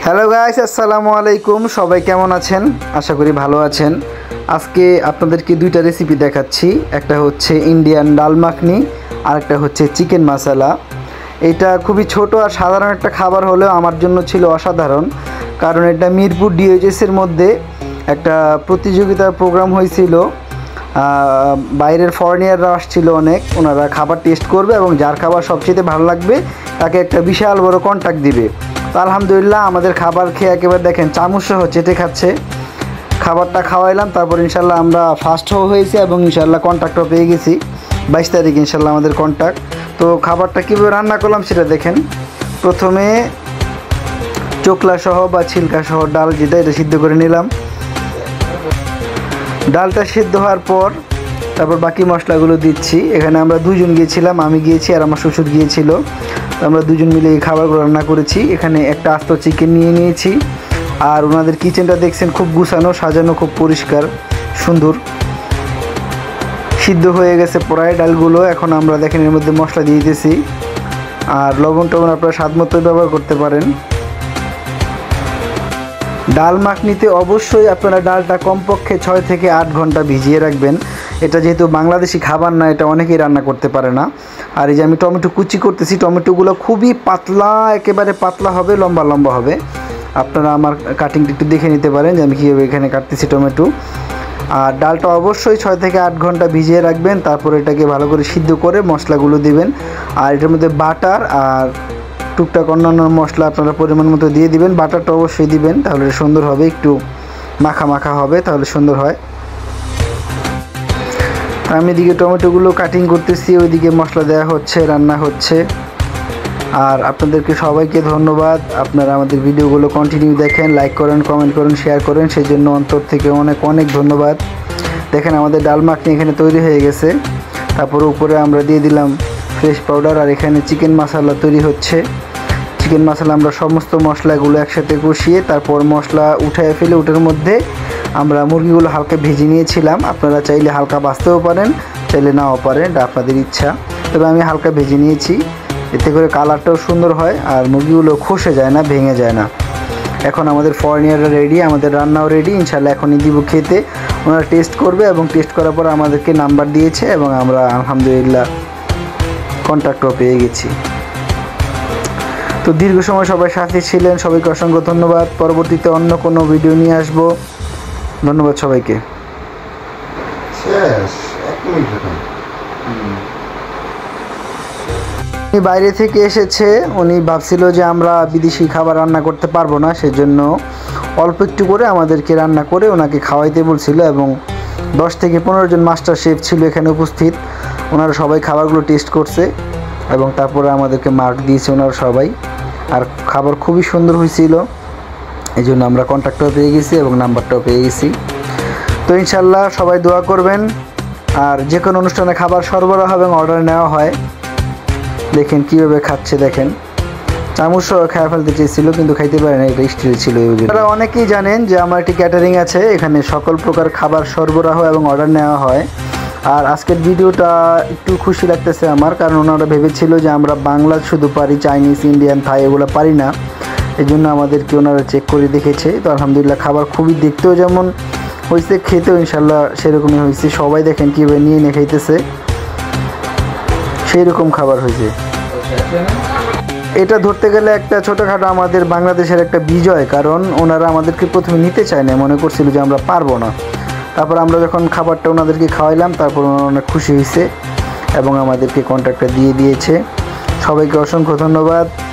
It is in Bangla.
হ্যালো গাইস, আসসালামু আলাইকুম। সবাই কেমন আছেন? আশা করি ভালো আছেন। আজকে আপনাদেরকে দুইটা রেসিপি দেখাচ্ছি। একটা হচ্ছে ইন্ডিয়ান ডাল মাখনি আর একটা হচ্ছে চিকেন মশলা। এটা খুবই ছোট আর সাধারণ একটা খাবার হলেও আমার জন্য ছিল অসাধারণ, কারণ এটা মিরপুর ডিওএইচএসের মধ্যে একটা প্রতিযোগিতার প্রোগ্রাম হয়েছিল। বাইরের ফরেনিয়াররা আসছিল অনেক, ওনারা খাবার টেস্ট করবে এবং যার খাবার সবচেয়ে ভালো লাগবে তাকে একটা বিশাল বড় কন্ট্রাক্ট দিবে। তো আলহামদুলিল্লাহ আমাদের খাবার খেয়ে একেবারে দেখেন চামচ সহ চেটে খাচ্ছে। খাবারটা খাওয়াইলাম, তারপর ইনশাল্লাহ আমরা ফার্স্ট হয়েছি এবং ইনশাল্লাহ কন্ট্রাক্টও পেয়ে গেছি। 22 তারিখ ইনশাল্লাহ আমাদের কন্ট্রাক্ট। তো খাবারটা কীভাবে রান্না করলাম সেটা দেখেন। প্রথমে চোকলা সহ বা ছিলকা সহ ডাল যেটা, এটা সিদ্ধ করে নিলাম। ডালটা সিদ্ধ হওয়ার পর তারপর বাকি মশলাগুলো দিচ্ছি। এখানে আমরা দুজন গিয়েছিলাম, আমি গিয়েছি আর আমার শ্বশুর গিয়েছিল। আমরা দুজন মিলে এই খাবারগুলো রান্না করেছি। এখানে একটা আস্ত চিকেন নিয়ে নিয়েছি। আর ওনাদের কিচেনটা দেখছেন খুব গুছানো, সাজানো, খুব পরিষ্কার, সুন্দর। সিদ্ধ হয়ে গেছে প্রায় ডালগুলো। এখন আমরা দেখেন এর মধ্যে মশলা দিয়ে দিতেছি। আর লবণ টবণ আপনারা স্বাদ মতোই ব্যবহার করতে পারেন। ডাল মাখনিতে অবশ্যই আপনারা ডালটা কমপক্ষে 6 থেকে 8 ঘন্টা ভিজিয়ে রাখবেন। এটা যেহেতু বাংলাদেশি খাবার না, এটা অনেকেই রান্না করতে পারে না। আর এই যে আমি টমেটো কুচি করতেছি, টমেটোগুলো খুবই পাতলা, একেবারে পাতলা হবে, লম্বা লম্বা হবে। আপনারা আমার কাটিংটা একটু দেখে নিতে পারেন যে আমি কীভাবে এখানে কাটতেছি টমেটো। আর ডালটা অবশ্যই 6 থেকে 8 ঘন্টা ভিজিয়ে রাখবেন। তারপর এটাকে ভালো করে সিদ্ধ করে মশলাগুলো দিবেন। আর এটার মধ্যে বাটার আর টুকটাক অন্যান্য মশলা আপনারা পরিমাণ মতো দিয়ে দিবেন। বাটারটা অবশ্যই দিবেন, তাহলে সুন্দর হবে, একটু মাখা মাখা হবে, তাহলে সুন্দর হয়। আমি এদিকে টমেটোগুলো কাটিং করতেছি, ওইদিকে মশলা দেওয়া হচ্ছে, রান্না হচ্ছে। আর আপনাদেরকে সবাইকে ধন্যবাদ, আপনারা আমাদের ভিডিওগুলো কন্টিনিউ দেখেন, লাইক করেন, কমেন্ট করেন, শেয়ার করেন, সেই জন্য অন্তর থেকে অনেক অনেক ধন্যবাদ। দেখেন আমাদের ডাল মাখনি এখানে তৈরি হয়ে গেছে। তারপর উপরে আমরা দিয়ে দিলাম ফ্রেশ পাউডার। আর এখানে চিকেন মশলা তৈরি হচ্ছে। চিকেন মশলা আমরা সমস্ত মশলাগুলো একসাথে কষিয়ে তারপর মশলা উঠায় ফেলে ওটার মধ্যে আমরা মুরগিগুলো হালকা ভেজে নিয়েছিলাম। আপনারা চাইলে হালকা ভাজতেও পারেন, চাইলে নাও পারেন, এটা আপনাদের ইচ্ছা। তবে আমি হালকা ভেজে নিয়েছি, এতে করে কালারটাও সুন্দর হয় আর মুরগিগুলো খসে যায় না, ভেঙে যায় না। এখন আমাদের ফরেনিয়াররা রেডি, আমাদের রান্নাও রেডি। ইনশাল্লাহ এখনই দিব খেতে। ওনারা টেস্ট করবে এবং টেস্ট করার পর আমাদেরকে নাম্বার দিয়েছে এবং আমরা আলহামদুলিল্লাহ কন্ট্রাক্টও পেয়ে গেছি। তো দীর্ঘ সময় সবাই সাথে ছিলেন, সবাইকে অসংখ্য ধন্যবাদ। পরবর্তীতে অন্য কোনো ভিডিও নিয়ে আসবো। ধন্যবাদ সবাইকে। উনি বাইরে থেকে এসেছে, উনি ভাবছিল যে আমরা বিদেশি খাবার রান্না করতে পারবো না, সেজন্য অল্প একটু করে আমাদেরকে রান্না করে ওনাকে খাওয়াইতে বলছিল। এবং 10 থেকে 15 জন মাস্টার শেফ ছিল এখানে উপস্থিত। ওনারা সবাই খাবারগুলো টেস্ট করছে এবং তারপরে আমাদেরকে মার্ক দিয়েছে ওনারা সবাই। আর খাবার খুবই সুন্দর হয়েছিল, এই জন্য আমরা কন্ট্রাক্টও পেয়ে গেছি এবং নাম্বারটাও পেয়ে গেছি। তো ইনশাল্লাহ সবাই দোয়া করবেন। আর যে কোনো অনুষ্ঠানে খাবার সরবরাহ এবং অর্ডার নেওয়া হয়। দেখেন কীভাবে খাচ্ছে, দেখেন চামচ সহ খেয়ে ফেলতে চেয়েছিল কিন্তু খাইতে পারে না, এটা স্টিল ছিল। আপনারা অনেকেই জানেন যে আমার একটি ক্যাটারিং আছে, এখানে সকল প্রকার খাবার সরবরাহ এবং অর্ডার নেওয়া হয়। আর আজকের ভিডিওটা একটু খুশি লাগতেছে আমার, কারণ ওনারা ভেবেছিল যে আমরা বাংলা শুধু পারি, চাইনিজ, ইন্ডিয়ান, থাই এগুলো পারি না। এই জন্য আমাদেরকে ওনারা চেক করে দেখেছে। তো আলহামদুলিল্লাহ খাবার খুবই দেখতেও যেমন হয়েছে, খেতেও ইনশাল্লাহ সেরকমই হয়েছে। সবাই দেখেন কীভাবে নিয়ে নিয়ে খাইতেছে, সেই রকম খাবার হয়েছে। এটা ধরতে গেলে একটা ছোটোখাটো আমাদের বাংলাদেশের একটা বিজয়, কারণ ওনারা আমাদেরকে প্রথমে নিতে চায় না, মনে করছিল যে আমরা পারবো না। তারপর আমরা যখন খাবারটা ওনাদেরকে খাওয়াইলাম, তারপর ওনারা অনেক খুশি হয়েছে এবং আমাদেরকে কন্ট্রাক্টটা দিয়ে দিয়েছে। সবাইকে অসংখ্য ধন্যবাদ।